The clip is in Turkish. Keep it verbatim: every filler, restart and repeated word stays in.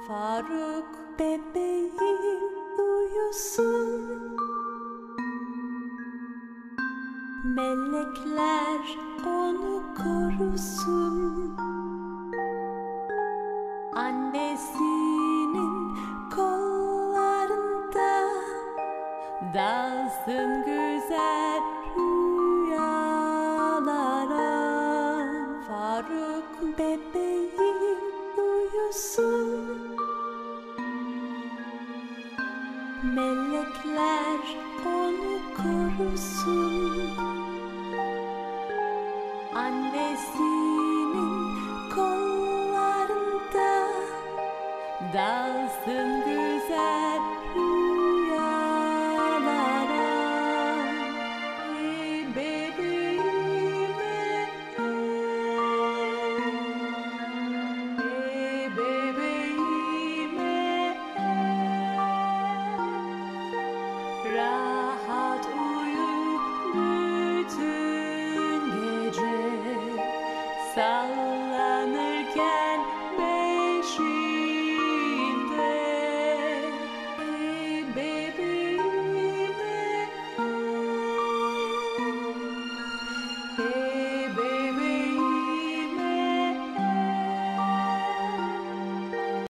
Faruk bebeğim uyusun, melekler onu korusun. Annesinin kollarında dalsın güzel rüyalara. Faruk bebeğim uyusun, melekler onu korusun. Annesinin kollarında dalsın güzel